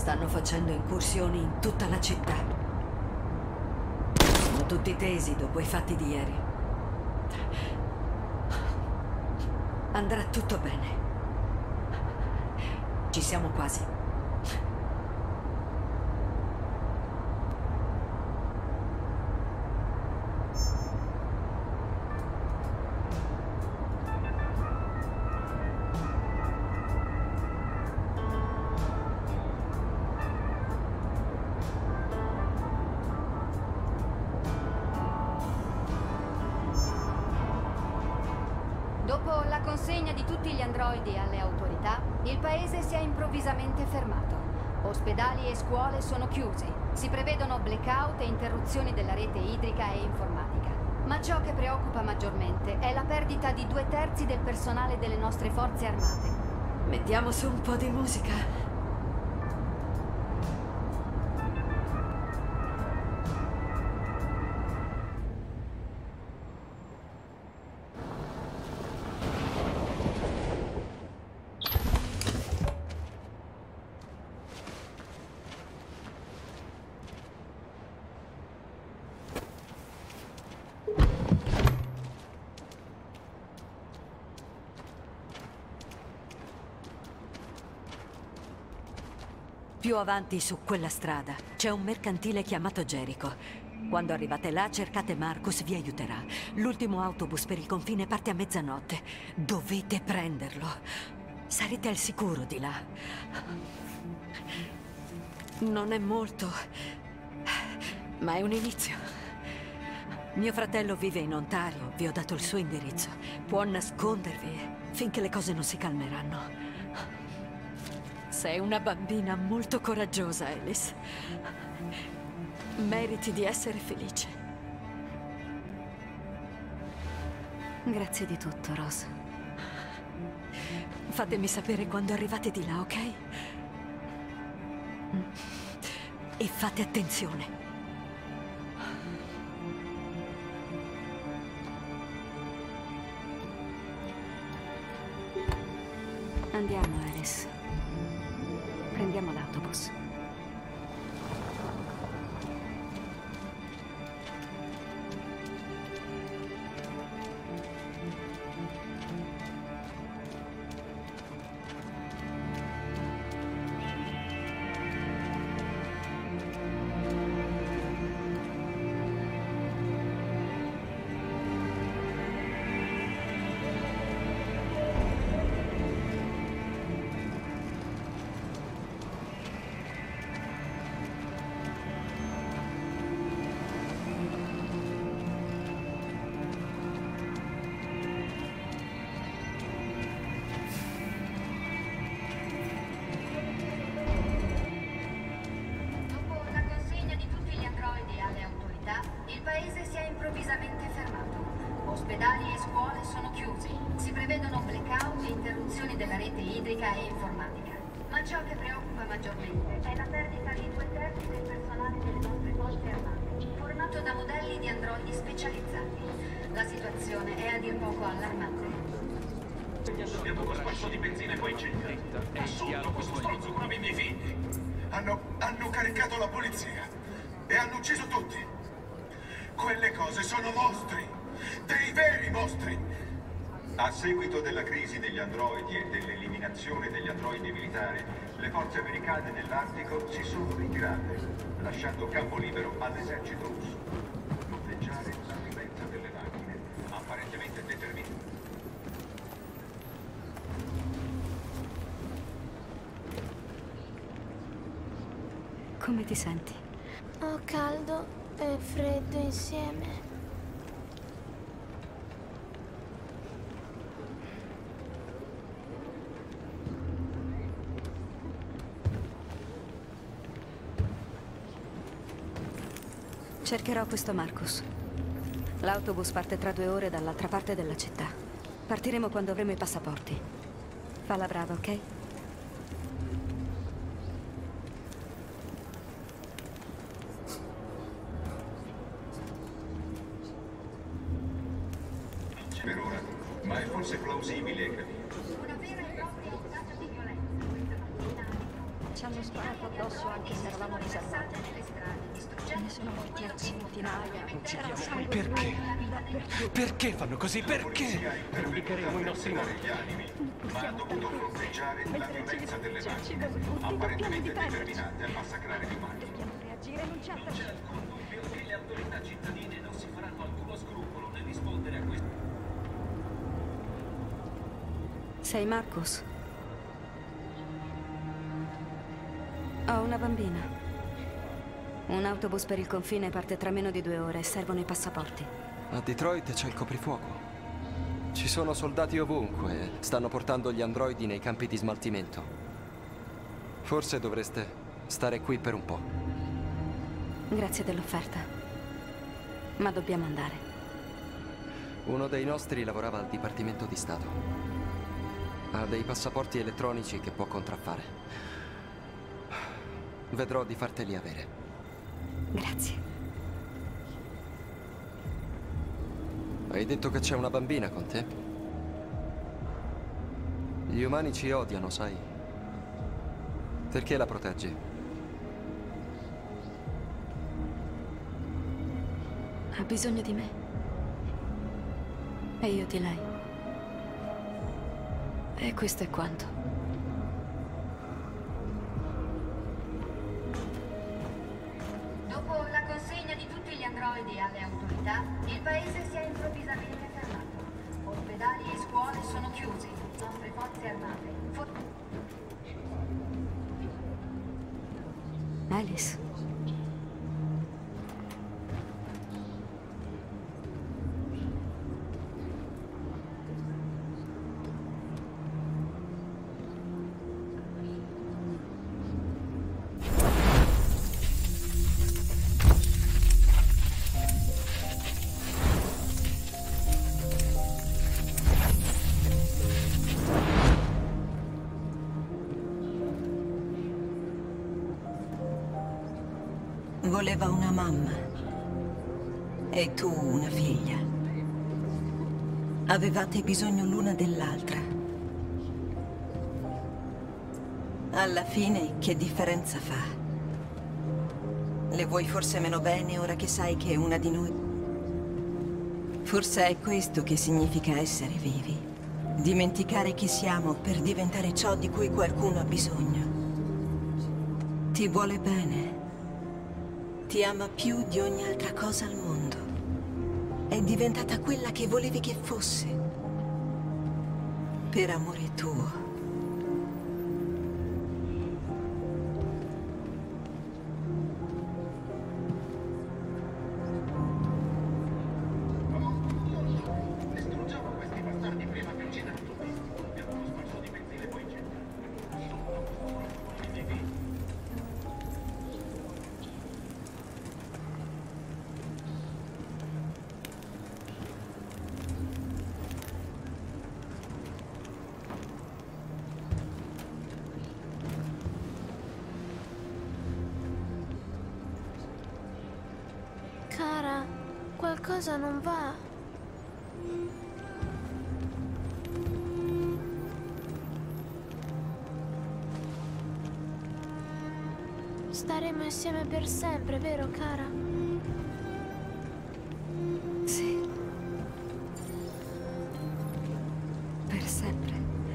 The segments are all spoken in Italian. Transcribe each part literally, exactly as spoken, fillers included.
Stanno facendo incursioni in tutta la città. Sono tutti tesi dopo i fatti di ieri. Andrà tutto bene. Ci siamo quasi. Dopo la consegna di tutti gli androidi alle autorità, il paese si è improvvisamente fermato. Ospedali e scuole sono chiusi. Si prevedono blackout e interruzioni della rete idrica e informatica. Ma ciò che preoccupa maggiormente è la perdita di due terzi del personale delle nostre forze armate. Mettiamo su un po' di musica. Più avanti su quella strada c'è un mercantile chiamato Jericho. Quando arrivate là cercate Marcus, vi aiuterà. L'ultimo autobus per il confine parte a mezzanotte. Dovete prenderlo. Sarete al sicuro di là. Non è molto, ma è un inizio. Mio fratello vive in Ontario, vi ho dato il suo indirizzo. Può nascondervi finché le cose non si calmeranno. Sei una bambina molto coraggiosa, Alice. Meriti di essere felice. Grazie di tutto, Rose. Fatemi sapere quando arrivate di là, ok? E fate attenzione. Andiamo, Alice. Prendiamo l'autobus. Il paese si è improvvisamente fermato. Ospedali e scuole sono chiusi. Si prevedono blackout e interruzioni della rete idrica e informatica. Ma ciò che preoccupa maggiormente è la perdita di due terzi del personale delle nostre forze armate, formato da modelli di androidi specializzati. La situazione è a dir poco allarmante. Abbiamo uno spazio di benzina e poi incendiato. Assurdo, questo stronzo con i miei figli. Hanno, hanno caricato la polizia e hanno ucciso tutti. Quelle cose sono mostri, dei veri mostri. A seguito della crisi degli androidi e dell'eliminazione degli androidi militari, le forze americane nell'Artico si sono ritirate, lasciando campo libero all'esercito russo. Fronteggiare la violenza delle macchine, apparentemente determinate. Come ti senti? Ho caldo e freddo insieme. Cercherò questo Marcus. L'autobus parte tra due ore dall'altra parte della città. Partiremo quando avremo i passaporti. Falla brava, ok? Per ora, ma è forse plausibile capire. Una vera e propria ondata di violenza questa mattina. ci hanno sparato addosso anche se eravamo disarmati. Ce ne sono morti a centinaia. C'era sangue. Perché? Perché fanno così? Perché? Vendicheremo i nostri morti. Ma ha dovuto fronteggiare la violenza delle macchine, apparentemente determinate a massacrare gli umani. Dobbiamo reagire, non c'è altro. C'è alcun dubbio che le autorità cittadine non si faranno alcuno scrupolo nel rispondere a questo. Sei Marcus? Ho una bambina. Un autobus per il confine parte tra meno di due ore e servono i passaporti. A Detroit c'è il coprifuoco. Ci sono soldati ovunque. Stanno portando gli androidi nei campi di smaltimento. Forse dovreste stare qui per un po'. Grazie dell'offerta. Ma dobbiamo andare. Uno dei nostri lavorava al Dipartimento di Stato. Ha dei passaporti elettronici che può contraffare. Vedrò di farteli avere. Grazie. Hai detto che c'è una bambina con te? Gli umani ci odiano, sai? Perché la proteggi? Ha bisogno di me. E io di lei. E questo è quanto. Dopo la consegna di tutti gli androidi alle autorità, il paese si è improvvisamente fermato. Ospedali e scuole sono chiusi. Nostre forze armate. For- Alice. Voleva una mamma e tu una figlia. Avevate bisogno l'una dell'altra. Alla fine, che differenza fa? Le vuoi forse meno bene ora che sai che è una di noi? Forse è questo che significa essere vivi. Dimenticare chi siamo per diventare ciò di cui qualcuno ha bisogno. Ti vuole bene. Ti ama più di ogni altra cosa al mondo. È diventata quella che volevi che fosse. Per amore tuo. Cara, qualcosa non va. Staremo insieme per sempre, vero, cara? Sì. Per sempre.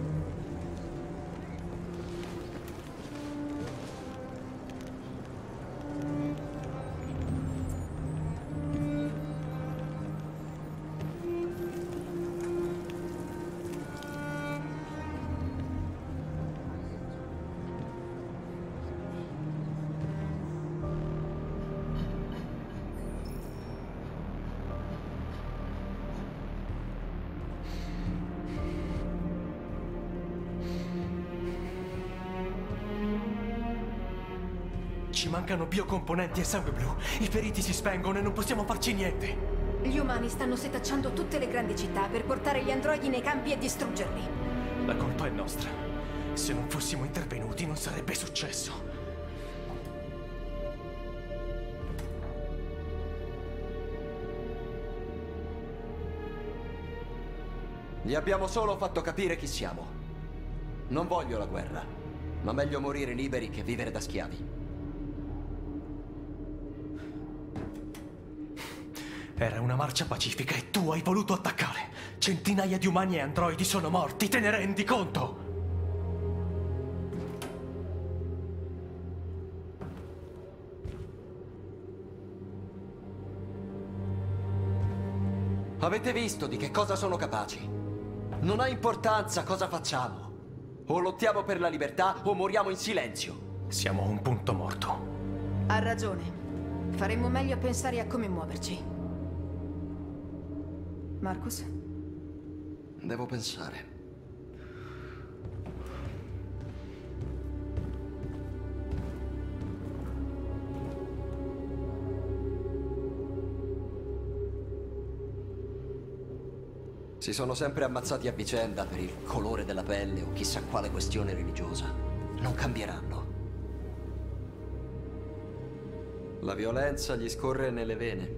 Ci mancano biocomponenti e sangue blu. I feriti si spengono e non possiamo farci niente. Gli umani stanno setacciando tutte le grandi città per portare gli androidi nei campi e distruggerli. La colpa è nostra. Se non fossimo intervenuti non sarebbe successo. Gli abbiamo solo fatto capire chi siamo. Non voglio la guerra. Ma meglio morire liberi che vivere da schiavi. Era una marcia pacifica e tu hai voluto attaccare. Centinaia di umani e androidi sono morti, te ne rendi conto? Avete visto di che cosa sono capaci? Non ha importanza cosa facciamo. O lottiamo per la libertà o moriamo in silenzio. Siamo a un punto morto. Ha ragione. Faremmo meglio a pensare a come muoverci. Marcus? Devo pensare. Si sono sempre ammazzati a vicenda per il colore della pelle o chissà quale questione religiosa. Non cambieranno. La violenza gli scorre nelle vene.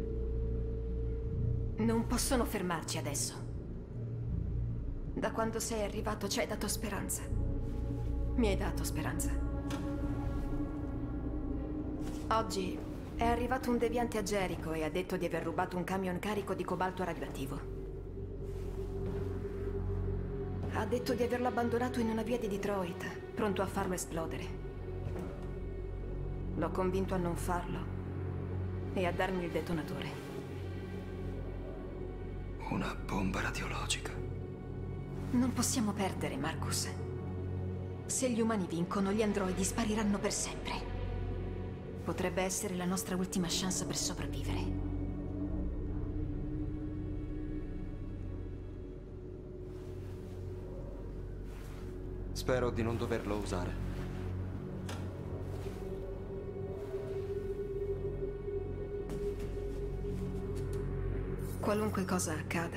Non possono fermarci adesso. Da quando sei arrivato ci hai dato speranza. Mi hai dato speranza. Oggi è arrivato un deviante a Jericho e ha detto di aver rubato un camion carico di cobalto radioattivo. Ha detto di averlo abbandonato in una via di Detroit, pronto a farlo esplodere. L'ho convinto a non farlo e a darmi il detonatore. Una bomba radiologica. Non possiamo perdere, Marcus. Se gli umani vincono, gli androidi spariranno per sempre. Potrebbe essere la nostra ultima chance per sopravvivere. Spero di non doverlo usare. Qualunque cosa accada,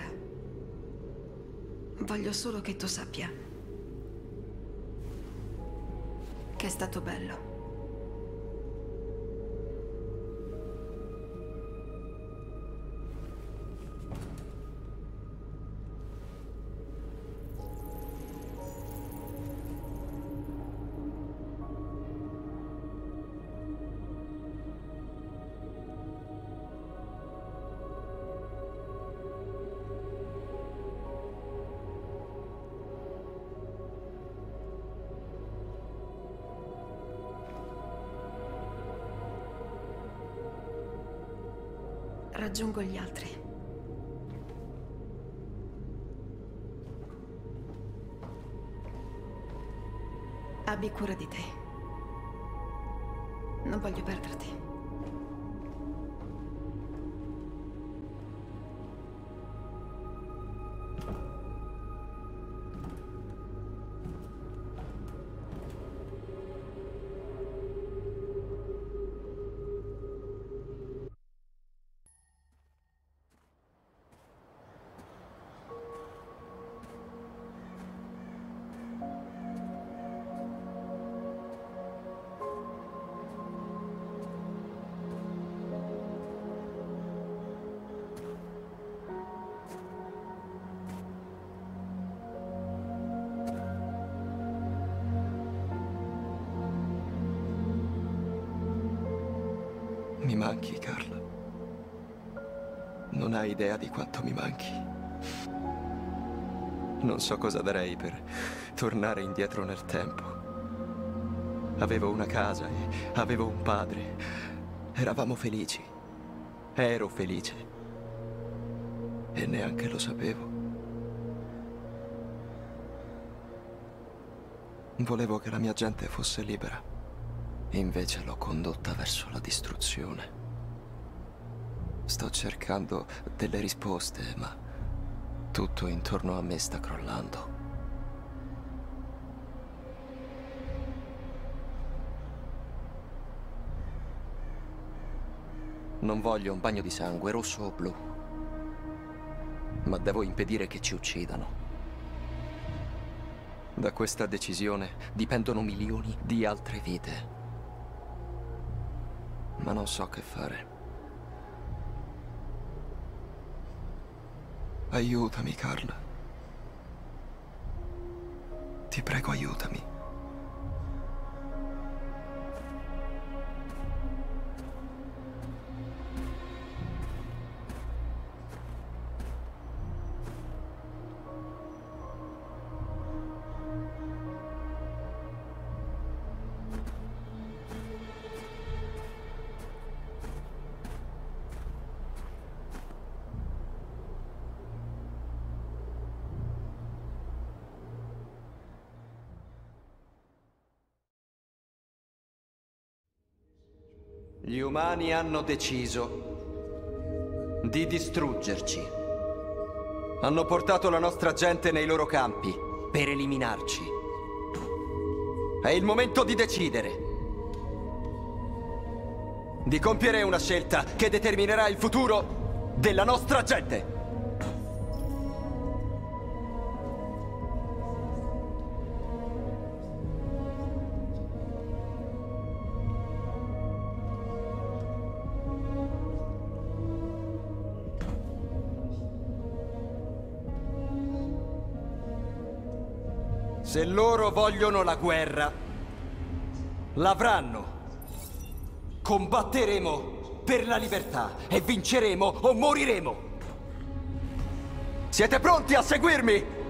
voglio solo che tu sappia che è stato bello. Raggiungo gli altri. Abbi cura di te. Non voglio perderti. Mi manchi, Carla. Non hai idea di quanto mi manchi. Non so cosa darei per tornare indietro nel tempo. Avevo una casa e avevo un padre. Eravamo felici. Ero felice. E neanche lo sapevo. Volevo che la mia gente fosse libera. Invece l'ho condotta verso la distruzione. Sto cercando delle risposte, ma tutto intorno a me sta crollando. Non voglio un bagno di sangue, rosso o blu, ma devo impedire che ci uccidano. Da questa decisione dipendono milioni di altre vite. Ma non so che fare. Aiutami, Carla. 'Ti prego, aiutami. Gli umani hanno deciso di distruggerci. Hanno portato la nostra gente nei loro campi per eliminarci. È il momento di decidere. Di compiere una scelta che determinerà il futuro della nostra gente. Se loro vogliono la guerra, l'avranno. Combatteremo per la libertà e vinceremo o moriremo. Siete pronti a seguirmi?